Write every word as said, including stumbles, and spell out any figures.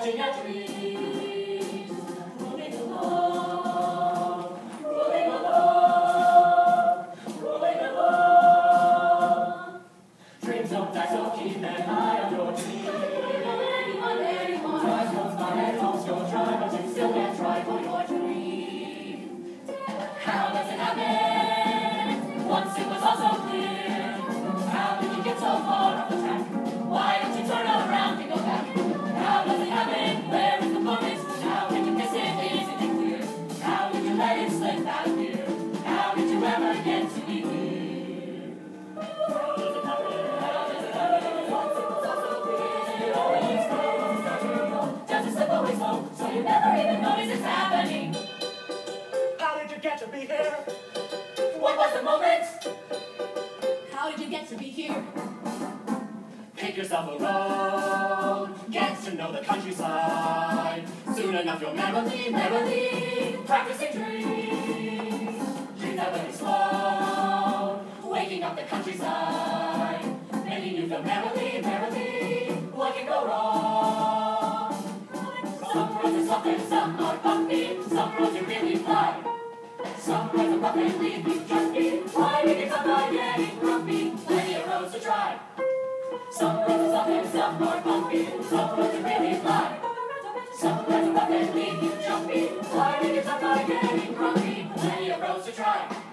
indulging our dreams, rolling along, rolling along, rolling along. Dreams don't die, so keep an eye on your dreams. Try goes by and hopes you'll try, but you still can't try for your dream. How does it happen? Once it was all so clear. How did you get so far off the track? Why don't you turn around and go back? How does it happen? Where is the moment? How did you miss it? Isn't it clear? How did you let it slip out of here? How did you ever get to be here? How does it happen? How does it happen? Once it was all so clear. It always goes natural. Just a slip away slow, so you never even notice it's happening. How did you get to be here? What was the moment? How did you get to be here? Pick yourself a road, get to know the countryside. Soon enough you'll merrily, merrily practicing dreams. Dreams that will be slow, waking up the countryside, making you feel merrily, merrily. What can go wrong? Some roads are soft and some are bumpy. Some roads you really fly. Some roads are rough and leave you jumpy. Why make it up by getting grumpy? Plenty of roads to try. Some roads are soft and some are bumpy. Some roads you really fly. Some roads are rough and leave you jumpy. Why make it up by getting grumpy? Plenty of roads to try.